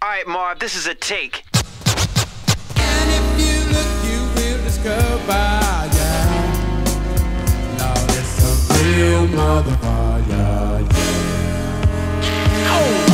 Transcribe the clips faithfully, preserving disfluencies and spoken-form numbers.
Alright, Marv, this is a take. And if you look, you will discover, yeah. Now it's a real motherfucker, yeah. Oh!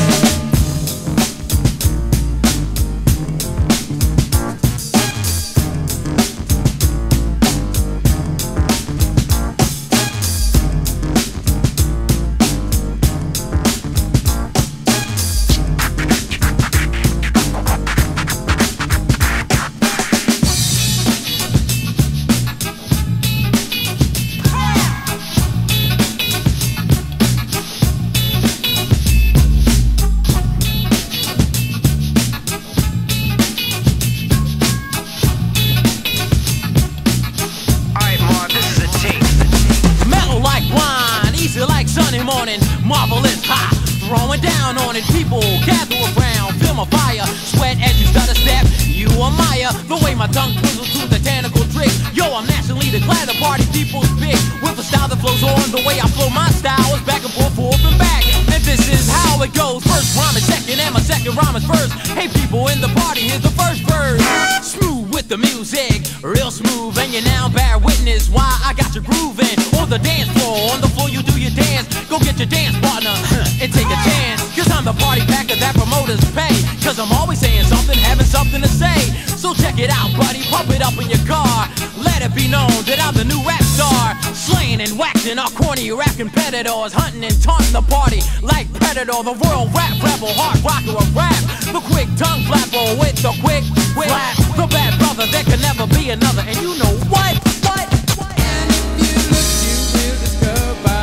Sunny morning, marvelous high, throwing down on it. People gather around, feel my fire, sweat as you stutter step. You admire the way my tongue twizzles to the tentacle trick. Yo, I'm nationally declared the party people's pick. With a style that flows on, the way I flow my style is back and forth, forth and back. And this is how it goes. First rhyme is second, and my second rhyme is first. Hey people in the party, here's the first verse. Smooth with the music, real smooth, and you now bear witness why I got you grooving on the dance floor. On the floor you do your dance. Go get your dance partner and take a chance. Cause I'm the party packer that promoters pay. Cause I'm always saying something, having something to say. So check it out, buddy, pump it up in your car. Let it be known that I'm the new rap star. Slaying and waxing our corny rap competitors. Hunting and taunting the party like Predator. The world rap rebel, hard rocker of rap. The quick tongue flapper with the quick flap. The bad brother, there can never be another. And you know what? What? And if you look, you will discover,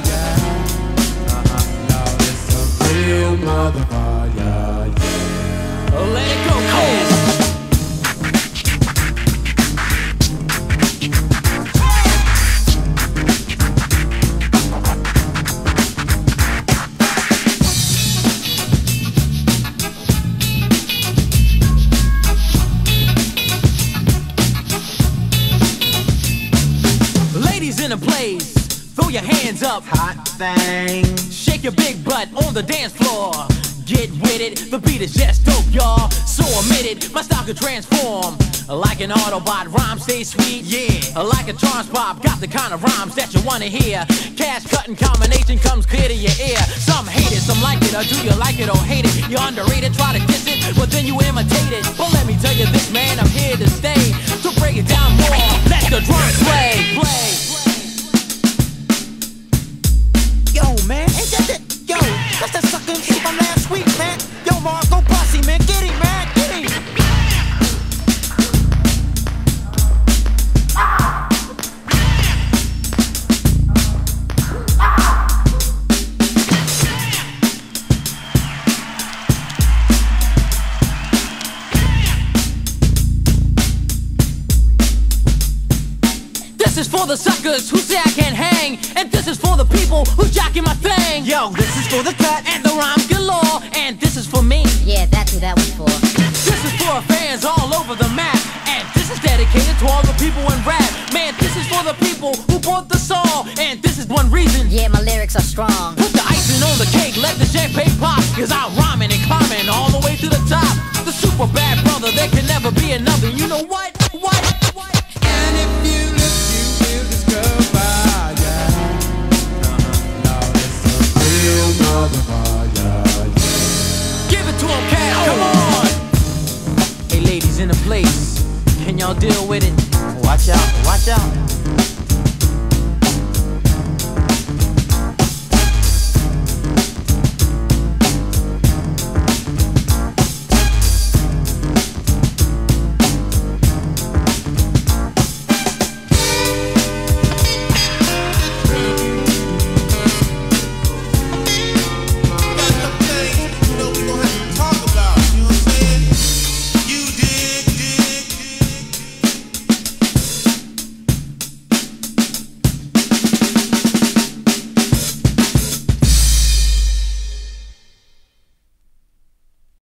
real motherfucker, yeah. Oh, let it go, kids. Ladies in a place, throw your hands up. Hot thing. Shake your big butt on the dance floor. Get with it, the beat is just dope, y'all. So admit it, my style can transform. Like an Autobot, rhyme stay sweet, yeah. Like a trance pop, got the kind of rhymes that you wanna hear. Cash cutting combination comes clear to your ear. Some hate it, some like it, or do you like it or hate it? You're underrated, try to diss it, but then you imitate it. But let me tell you this, man, I'm here to stay. To break it down more, let the drums play, play. Yo, man, ain't that that? Yo, that's that sucker M C from last week, man. Yo, Marv, go posse, man. Get him, man. Get him. This is for the suckers who say I can't hang. And this is for the people who jocking my thing. Yo, this is for the cut and the rhyme galore. And this is for me. Yeah, that's who that was for. This is for fans all over the map. And this is dedicated to all the people in rap. Man, this is for the people who bought the song. And this is one reason. Yeah, my lyrics are strong. Put the icing on the cake, let the champagne pop. Cause I'm rhyming and climbing all the way to the top. The super bad brother, there can never be another. You know what? What? What? And if you look, you will discover, yeah. Now it's a real motherfucker, yeah. Give it to him, Cat, come on! Hey ladies in the place, can y'all deal with it? Watch out, watch out.